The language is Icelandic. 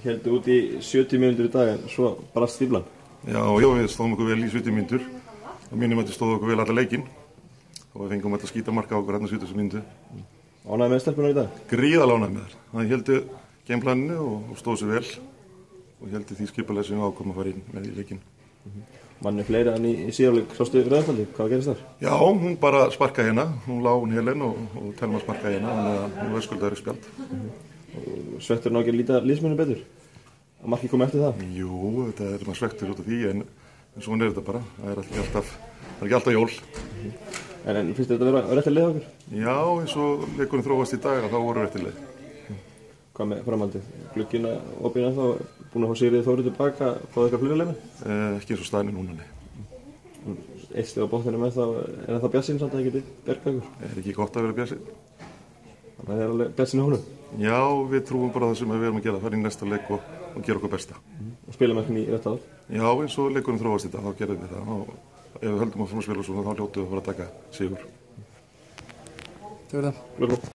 Héldu út í 70 mínútur í dag en svo brast stíflan. Já, við stóðum okkur vel í 70 mínútur. Á mínum mati stóðum okkur vel alla leikinn. Og við fengum þetta skítamarka á okkur hérna 70 mínútur. Ánægður með stelpuna í dag? Gríðarlega ánægður með þær. Það héldu gameplaninu og stóðu sig vel. Og héldu því skipulega sem við ákomum að fara inn með í leikinn. Manni fleiri en í síðarleik, sástu Rauðafalli, hvað gerist þar? Já, hún bara sparkaði hérna. Hún lá hún Helen og Telma sparkaði hérna. Þannig að hún verðskuldaði spjald. Svektur ekki að líta liðsmönnum betur? Að markið kom eftir það? Jú, þetta er maður svektur út af því en svona þetta bara. Það er ekki alltaf jól. En finnst þetta að vera réttileg leið okkur? Já, eins og leikurinn þróast í dag þá voru réttileg. Hvað með framhaldið? Glugginn opinn ennþá, búin að fá Sigríði Þóru tilbaka, fáðu eitthvað fleiri leikmenn? Ekki eins og staðan núna, nei. Eitt stig á botninum með þá, er það bjartsýn samt að það geti bergað ykkur? Er ekki gott að vera bjartsýn? Þannig að það er alveg bjartsýn í hónum? Já, við trúum bara það sem við erum að gera, fara í næsta leik og gera okkur besta. Og spilamenn í rétt áður? Já, eins og leikurinn þróast í dag, þá gerðum við það. Og ef við höldum að spila svona, þá hljótum við að fara að taka sigur. Takk fyrir það.